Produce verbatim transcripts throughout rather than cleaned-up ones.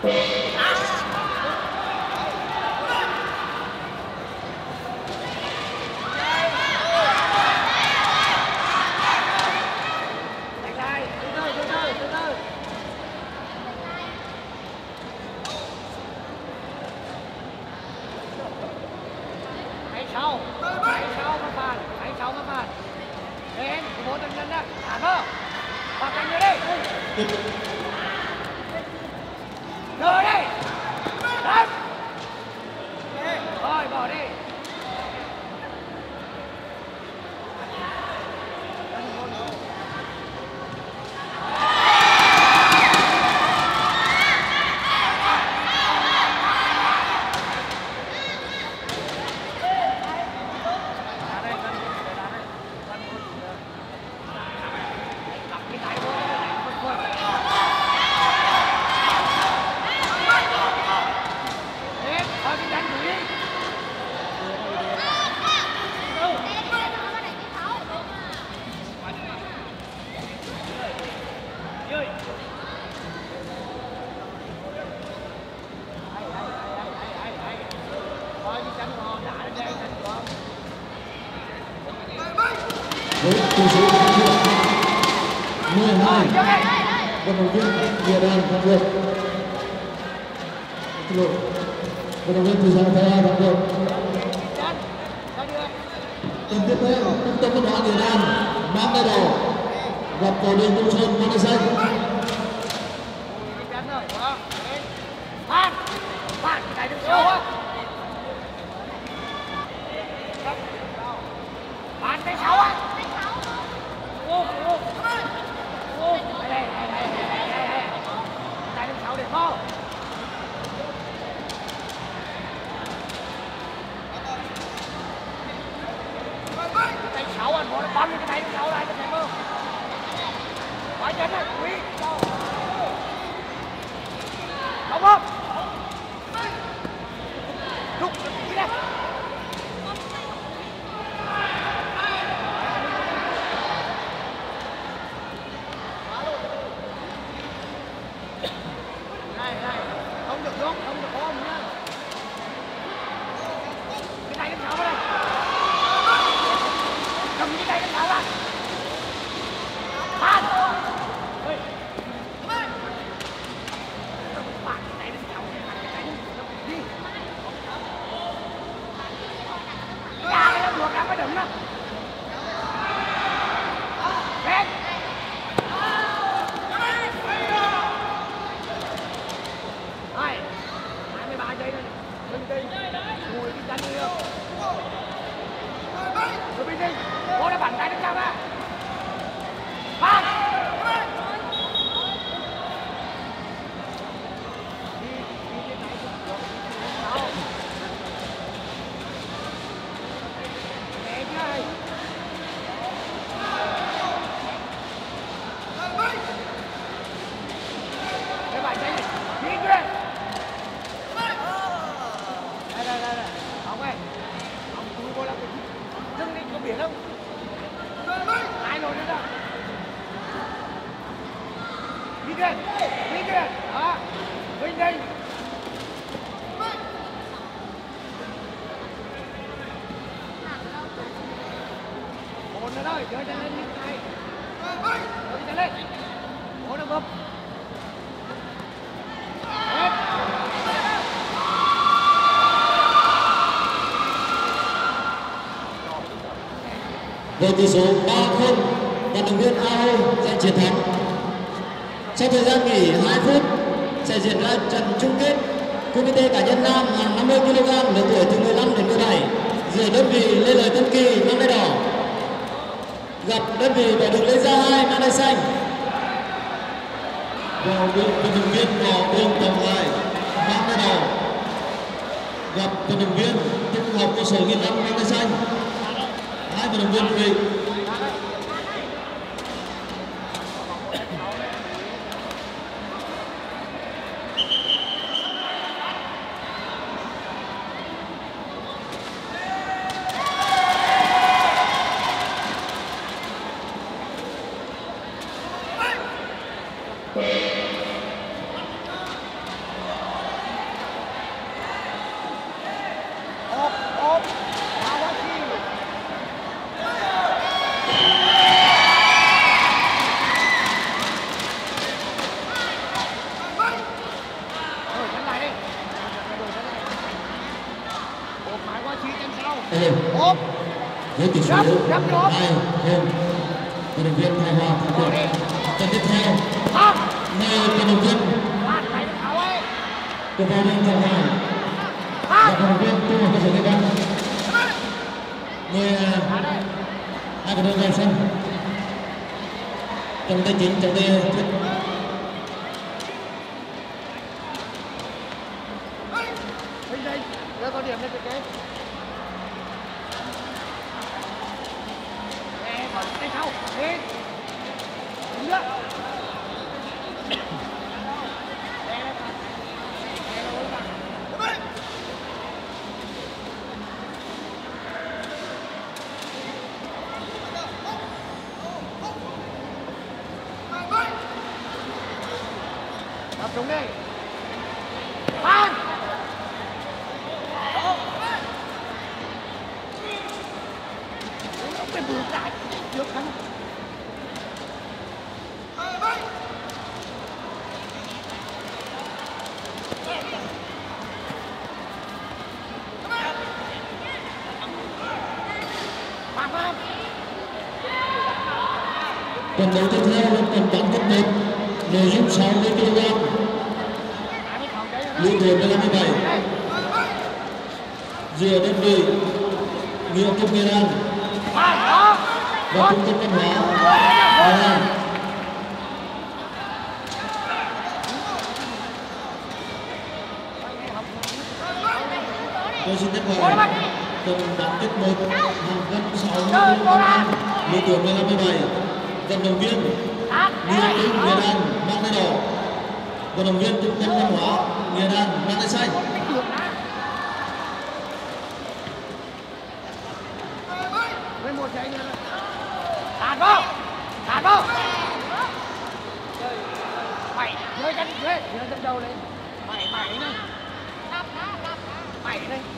Tỷ số mười hai. Vận động viên Địa Đàn thắng được. Vận động viên Thị xã Thái Hà thắng được. Tuần tiếp theo, Trung tâm Văn hóa Địa Đàn mang tay đầu gặp Cổ Điển Đông Sơn mang tay xanh. Phan, Phan, cái này được sâu á. Phan cái sáu á. Ô, ô, ô, đây, đây, đây, đây, đây, đây, đây. Cái được sáu để không? Cái sáu anh bỏ nó bắn cái này được sáu này, cái này không? Phải chân này, quý. Không không? Rút, đi đây. Này, này, không được rút, không được ôm nhá. Cái này cái sáu vào đây. Cầm cái này cái sáu vào. Phan. Ơi. Phan, cái này cái sáu này, đi. Ra cái nó buộc ra mới đừng đó. Lên. Hai, hai mươi ba giây thôi. Bình tĩnh. Ngồi cái chân đi không? Rồi bình tĩnh. Bố đã bắn tay đứng cao ra. Phan. Đi, đi trên này. Đâu. Để chơi. Cái bài giấy này. Đi kia. Đây, đây, đây, đây. Ông ơi. Ông tôi vô là dưng đi, có biển không? Ai nổi nữa đâu. Đi kia. Đi kia. Đó. Vinh đi. Một nữa thôi, chơi chân lên như thế này. Chơi chân lên. Một đường bập. Hết. Với tỷ số ba không, vận động viên a o giành chiến thắng. Sau thời gian nghỉ hai phút sẽ diễn ra trận chung kết cúp vê tê cá nhân nam hạng năm mươi ki lô gam lứa tuổi từ mười lăm đến mười bảy giữa đơn vị Lê Lợi Tân Kỳ mang tay đỏ gặp đơn vị Bảo Đức Lê Gia hai mang tay xanh. Vào đội vận động viên Võ Đường Tổng Lại mang tay đỏ gặp vận động viên Trung học cơ sở Nghìn Năm mang tay xanh. Hai vận động viên về với tỷ số hai không. Vận động viên hài hòa thắng cuộc. Trận tiếp theo mời vận động viên của vào lên trọng tài và vận động viên trung học cơ sở Tây Bắc mời hai vận động viên sân trong tay chính trong tay Đưa có điểm lên cái kế. Nè, còn tay sau. Đi. Đúng đó. Tập trung đi. Ban. Cái bùi đại trước hắn. Trận đấu tiếp theo là trận bắn cấp một nội dung sáu mươi ki lô gam lứa tuổi mười lăm mười bảy giữa đơn vị Nghĩa Công Nghệ An và Trung tâm Văn hóa Nghệ An. Tôi xin nhắc lại trận bắn cấp một hàng cân sáu mươi ki lô gam lứa tuổi mười lăm mười bảy. Vận động viên Nghĩa Công Nghệ An mang tay đỏ, vận động viên Trung tâm Văn hóa Nghệ An mang tay xanh. Với một chạy nữa. Tạt vào. Tạt vào. Bảy, dưới chân dưới, dưới chân đầu lên. Bảy, bảy này. Bảy này.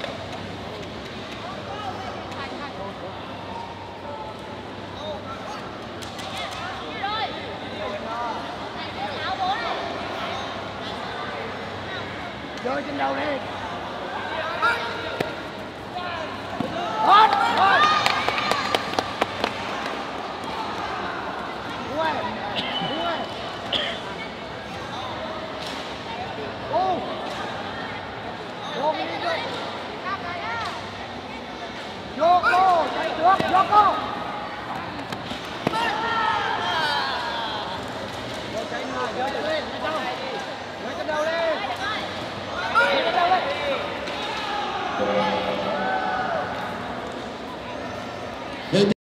Rơi trên đầu đi. Hot, hot. Uầy, uầy. Ô. Vô đi đi. Vô cô, chạy trước, vô cô. Vô chạy người, rơi lên, rơi trên đầu. Rơi trên đầu đi. Với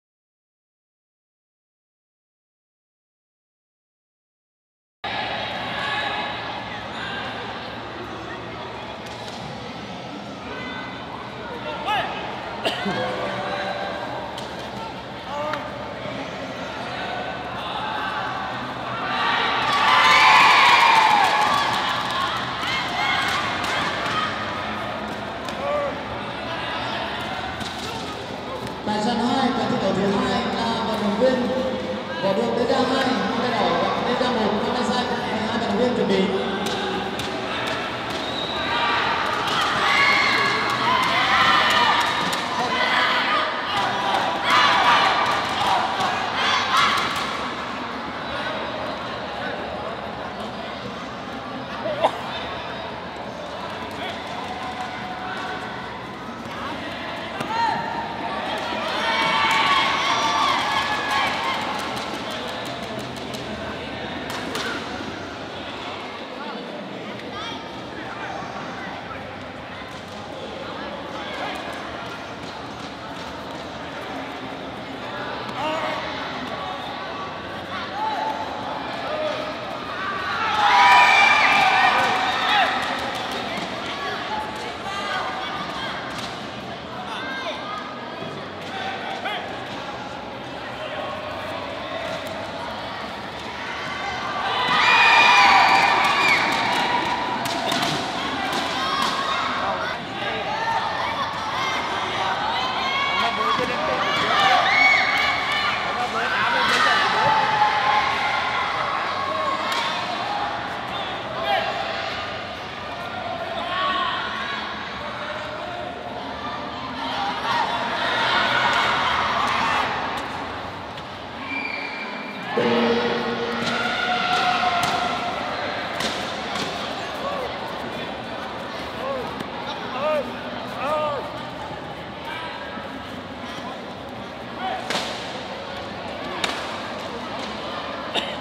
tại sân hai và thi đấu thứ hai là vận động viên võ đường Tây Giang hai, tay đỏ và Tây Giang một, tay xanh, hai vận động viên chuẩn bị.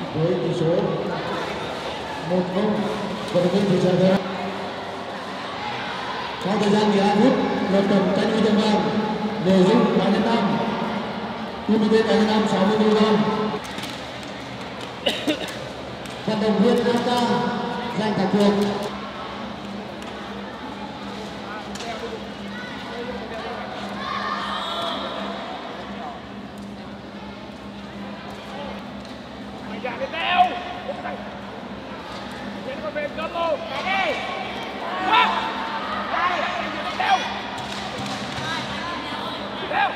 với tỷ số một không. Vận động viên thị trấn Thới. Sau thời gian mười hai phút, lượt trận tranh huy chương vàng nội dung cá nhân nam, u em tê cá nhân nam sáu mươi ki lô gam. Vận động viên a ca giành thắng cuộc. Dạ đi đeo. Đến con về cơm luôn. Chạy đi. Quá. Đây, đeo. Đeo.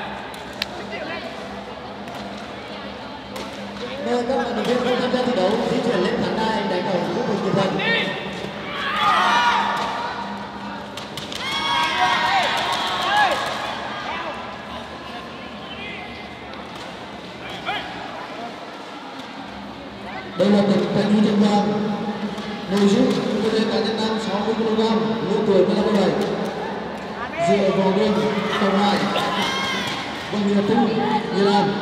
Mời các vận động viên không tham gia thi đấu di chuyển lên khán đài đánh đầu khu vực chụp hình. Đây là trận tranh huy chương vàng nội dung u em tê cá nhân nam sáu mươi ki lô gam, lứa tuổi mười lăm mười bảy, giữa võ đường Tổng Hải và Nghĩa Trung, Nghệ An.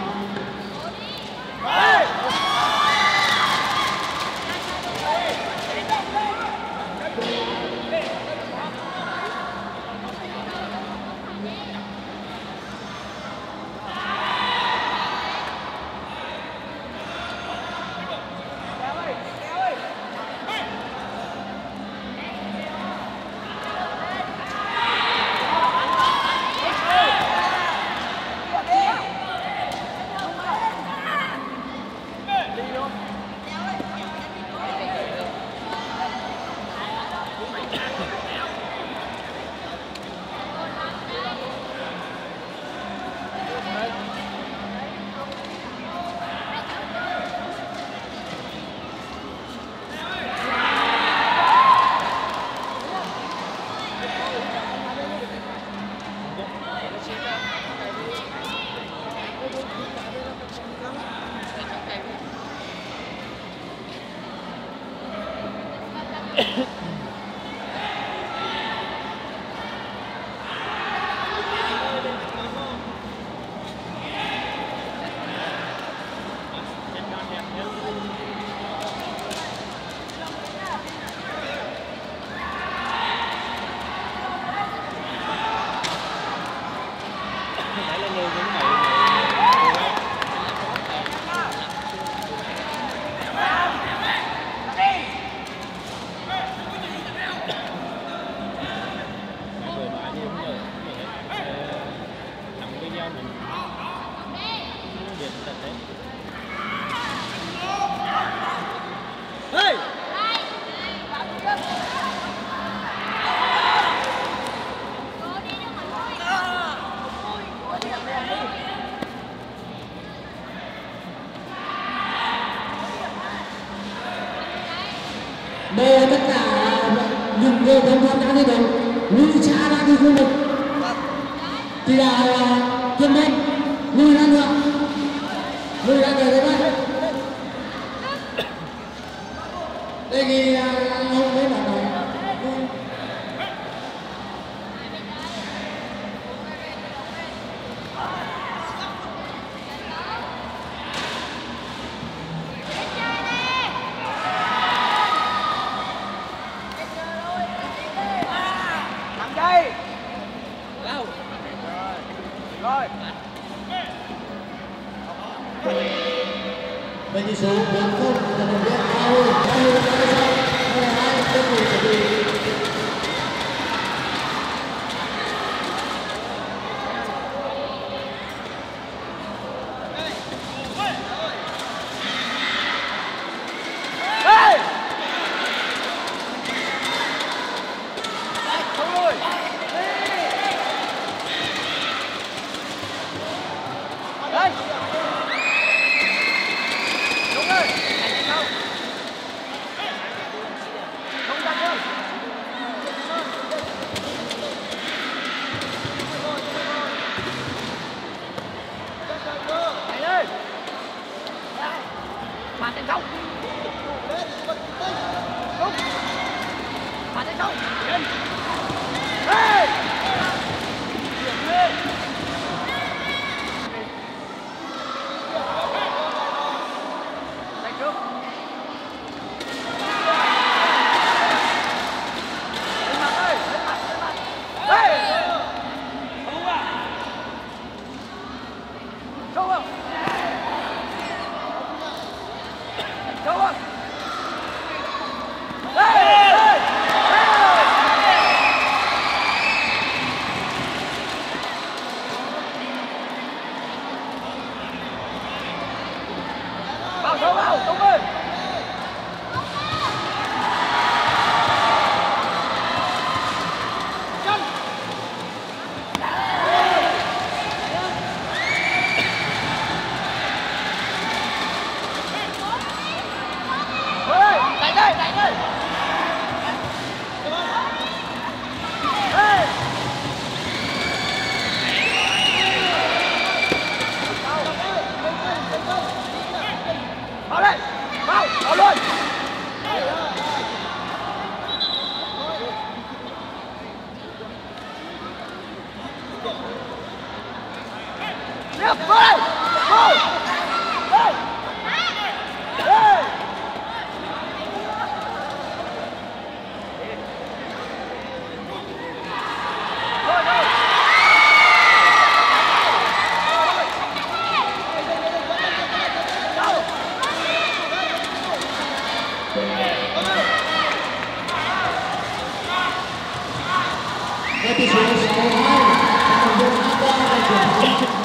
Mời tất cả những người không tham gia thi đấu lùi xa ra cái khu vực chỉ đạo chuyên môn lùi ra nữa, lùi ra người đấy đây. Đề nghị ông ấy bảo nói với tỷ số bốn không, vận động viên A Huy, A Huy đã đi sau, mười hai tiếp tục chuẩn bị. Phạt đến không? Đúng. Phạt đến không? Hey! Đánh trước. Đâu, Tùng ơi. Chân. Ơi, đánh đây, đánh đây. Ê. Vào đây, vào, vào luôn. Tiếp, vào đây, vào. Đây. Đây. Rồi, rồi. Với tỷ số sáu hai, vận động viên Aga giành chiến thắng.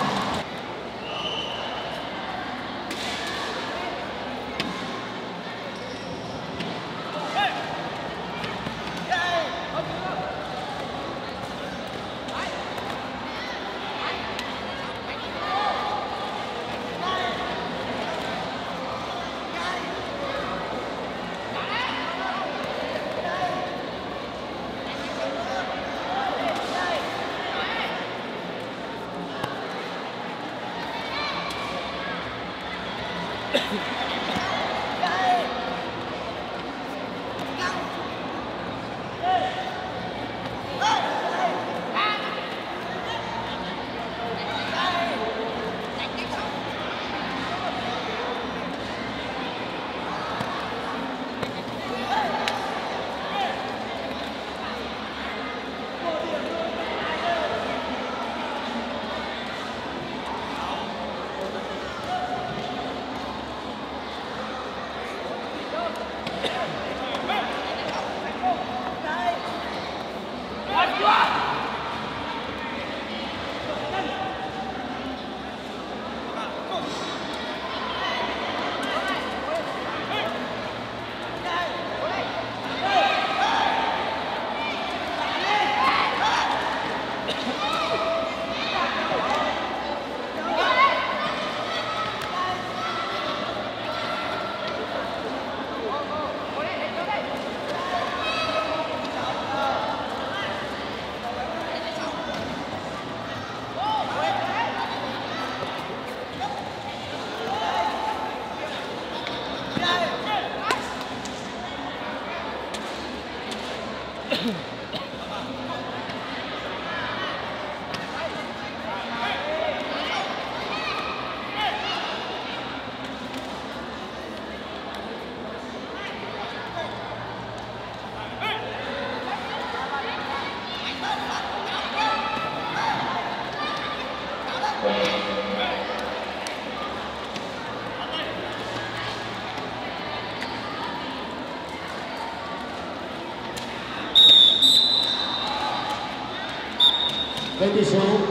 Với tỷ số